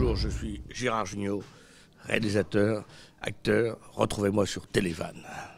Bonjour, je suis Gérard Jugnot, réalisateur, acteur. Retrouvez-moi sur Télévan.